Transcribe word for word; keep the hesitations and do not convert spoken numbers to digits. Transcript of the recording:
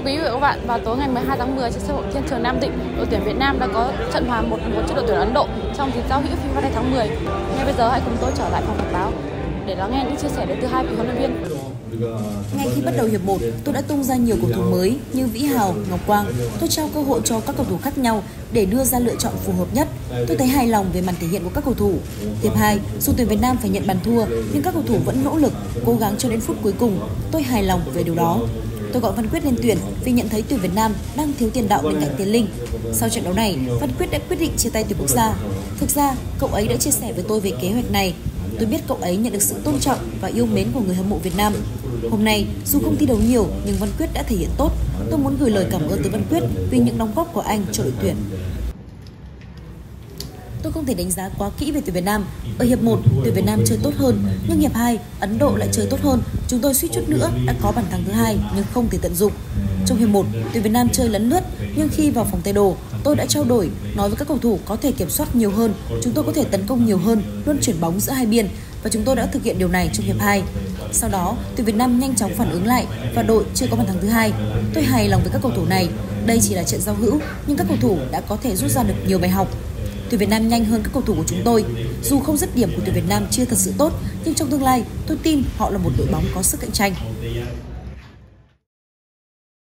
quý vị và các bạn, vào tối ngày mười hai tháng mười trên sân vận động Thiên Trường Nam Định, đội tuyển Việt Nam đã có trận hòa một một trước đội tuyển Ấn Độ trong thi giao hữu FIFA Day tháng mười. Ngay bây giờ hãy cùng tôi trở lại phòng họp báo để lắng nghe những chia sẻ đến từ hai vị huấn luyện viên. Ngay khi bắt đầu hiệp một, tôi đã tung ra nhiều cầu thủ mới như Vĩ Hào, Ngọc Quang. Tôi trao cơ hội cho các cầu thủ khác nhau để đưa ra lựa chọn phù hợp nhất. Tôi thấy hài lòng về màn thể hiện của các cầu thủ. Hiệp hai, dù tuyển Việt Nam phải nhận bàn thua, nhưng các cầu thủ vẫn nỗ lực, cố gắng cho đến phút cuối cùng. Tôi hài lòng về điều đó. Tôi gọi Văn Quyết lên tuyển vì nhận thấy tuyển Việt Nam đang thiếu tiền đạo bên cạnh Tiến Linh. Sau trận đấu này, Văn Quyết đã quyết định chia tay tuyển quốc gia. Thực ra, cậu ấy đã chia sẻ với tôi về kế hoạch này. Tôi biết cậu ấy nhận được sự tôn trọng và yêu mến của người hâm mộ Việt Nam. Hôm nay, dù không thi đấu nhiều nhưng Văn Quyết đã thể hiện tốt. Tôi muốn gửi lời cảm ơn tới Văn Quyết vì những đóng góp của anh cho đội tuyển. Tôi không thể đánh giá quá kỹ về tuyển Việt Nam. Ở hiệp một, tuyển Việt Nam chơi tốt hơn, nhưng hiệp hai, Ấn Độ lại chơi tốt hơn. Chúng tôi suýt chút nữa đã có bàn thắng thứ hai nhưng không thể tận dụng. Trong hiệp một, tuyển Việt Nam chơi lấn lướt, nhưng khi vào phòng thay đồ, tôi đã trao đổi, nói với các cầu thủ có thể kiểm soát nhiều hơn, chúng tôi có thể tấn công nhiều hơn, luôn chuyển bóng giữa hai biên và chúng tôi đã thực hiện điều này trong hiệp hai. Sau đó, tuyển Việt Nam nhanh chóng phản ứng lại và đội chưa có bàn thắng thứ hai. Tôi hài lòng với các cầu thủ này. Đây chỉ là trận giao hữu, nhưng các cầu thủ đã có thể rút ra được nhiều bài học. Tuyển Việt Nam nhanh hơn các cầu thủ của chúng tôi. Dù không dứt điểm của tuyển Việt Nam chưa thật sự tốt, nhưng trong tương lai, tôi tin họ là một đội bóng có sức cạnh tranh.